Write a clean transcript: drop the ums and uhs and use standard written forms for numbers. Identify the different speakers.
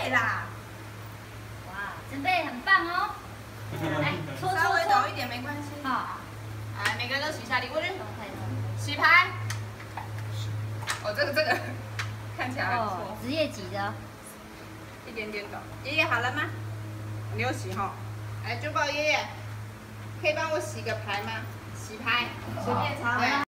Speaker 1: 对啦。
Speaker 2: 哇，准备很棒哦。来，搓
Speaker 1: 稍微
Speaker 2: 搓搓。
Speaker 1: 抖一点没关系。
Speaker 2: 好。
Speaker 1: 来，每个人都洗一下礼物去。洗牌。哦，这个看起来还不错。
Speaker 2: 职业级的。
Speaker 1: 一点点抖。爷爷好了吗？你有洗哈？来，珠宝爷爷，可以帮我洗个牌吗？洗牌，随便擦。